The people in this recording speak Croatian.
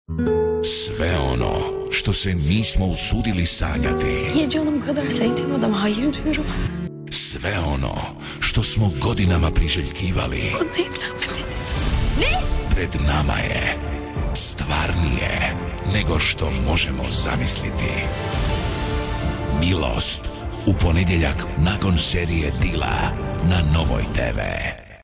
Sve ono što se nismo usudili sanjati. Niye canım kadar sevdiğim adama hayır diyorum? Sve ono što smo godinama priželjkivali. Onunla evlenmemi. Pred nama je stvarnije nego što možemo zamisliti. Milost u ponedjeljak nakon serije Dila na Novoj TV.